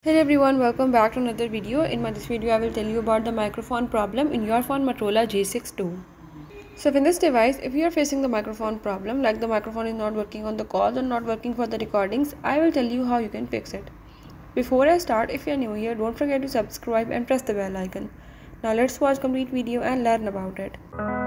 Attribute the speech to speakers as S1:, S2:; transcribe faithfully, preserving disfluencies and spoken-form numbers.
S1: Hello everyone, welcome back to another video. In my, this video I will tell you about the microphone problem in your phone Motorola G sixty-two. So in this device, if you are facing the microphone problem, like the microphone is not working on the calls or not working for the recordings, I will tell you how you can fix it. Before I start, if you are new here, don't forget to subscribe and press the bell icon. Now let's watch complete video and learn about it.